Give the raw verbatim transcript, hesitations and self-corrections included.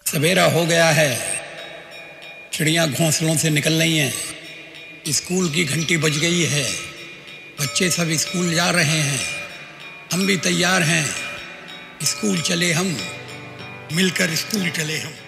सवेरा हो गया है, चिड़ियाँ घोंसलों से निकल रही हैं, स्कूल की घंटी बज गई है, बच्चे सब स्कूल जा रहे हैं, हम भी तैयार हैं। स्कूल चले हम, मिलकर स्कूल चले हम।